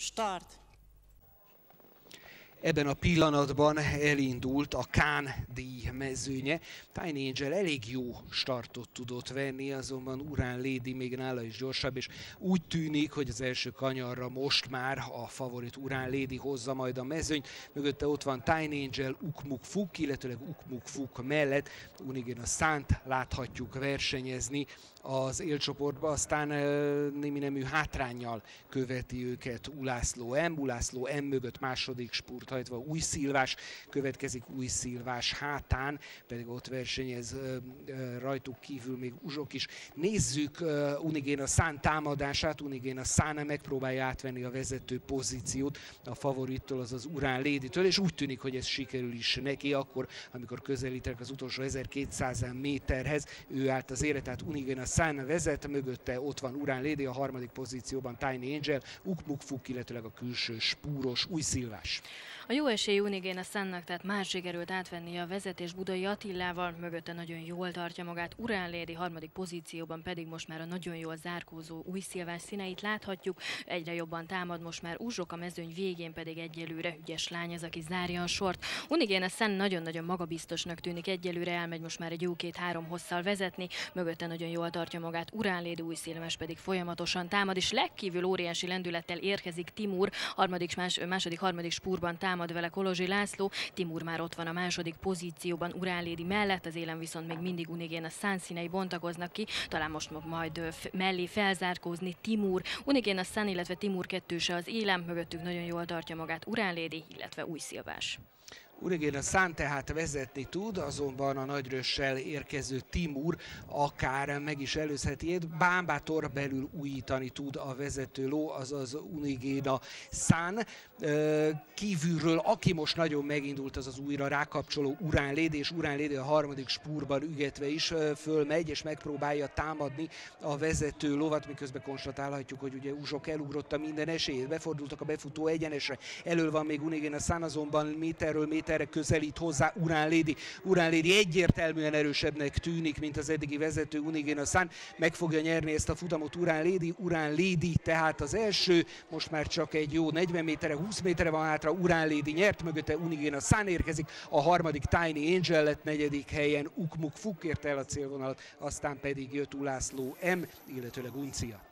Start! Ebben a pillanatban elindult a Kán-díj mezőnye. Tiny Angel elég jó startot tudott venni, azonban Urán Lady még nála is gyorsabb, és úgy tűnik, hogy az első kanyarra most már a favorit Urán Lady hozza majd a mezőnyt. Mögötte ott van Tiny Angel, Ukmuk Fuk, illetőleg Ukmuk Fuk mellett Unigena Sunt láthatjuk versenyezni az élcsoportba, aztán némi nemű hátránnyal követi őket Ulászló M. Ulászló M mögött második spurthajtva Új Szilvás, következik Új Szilvás hátán, pedig ott versenyez rajtuk kívül még Uzsok is. Nézzük Unigena Sunt támadását. Unigena Sunt megpróbálja átvenni a vezető pozíciót a favorittól, azaz Urán Lady-től, és úgy tűnik, hogy ez sikerül is neki akkor, amikor közelítenek az utolsó 1200 méterhez. Ő állt az élet, tehát Unigena Sunt vezet, mögötte ott van Urán Lady, a harmadik pozícióban Tiny Angel, Ukmuk Fuk, illetőleg a külső spúros Új Szilvás. A jó esély Unigena Suntnak, tehát már sikerült átvenni a vezetés Budai Attilával, mögötte nagyon jól tartja magát Urán Lady, harmadik pozícióban pedig most már a nagyon jól zárkózó Új Szilvás színeit láthatjuk. Egyre jobban támad most már Uzsok, a mezőny végén pedig egyelőre ügyes lány az, aki zárja a sort. Unigena Sunt nagyon-nagyon magabiztosnak tűnik, egyelőre elmegy most már egy jó 2-3 hosszal vezetni, mögötte nagyon jól tartja magát Urán Lady, Új Szilvás pedig folyamatosan támad, és legkívül óriási lendülettel érkezik Timur, második spúrban támad vele Kolozsi László. Timur már ott van a második pozícióban Urán Lady mellett, az élen viszont még mindig Unigena Sunt színei bontakoznak ki, talán most majd mellé felzárkózni Timur. Unigena Sunt, illetve Timur kettőse az élen, mögöttük nagyon jól tartja magát Urán Lady, illetve Új Szilvás. Unigena Sunt tehát vezetni tud, azonban a nagyrössel érkező Timur akár meg is előzheti, bámbátor belül újítani tud a vezető ló, azaz Unigena Sunt. Kívülről, aki most nagyon megindult, az az újra rákapcsoló Urán Lady, és Urán Lady a harmadik spúrban ügetve is fölmegy, és megpróbálja támadni a vezető lovat, miközben konstatálhatjuk, hogy ugye Uzsok elugrotta minden esélyét, befordultak a befutó egyenesre, elől van még Unigena Sunt, azonban méterről méterre közelít hozzá Urán Lady. Urán Lady egyértelműen erősebbnek tűnik, mint az eddigi vezető Unigena Sunt. Meg fogja nyerni ezt a futamot Urán Lady. Urán Lady tehát az első, most már csak egy jó 40 méterre, 20 méterre van hátra. Urán Lady nyert, mögötte Unigena Sunt érkezik, a harmadik Tiny Angel lett, negyedik helyen Ukmuk Fuk érte el a célvonalat, aztán pedig jött Ulászló M, illetőleg Uncia.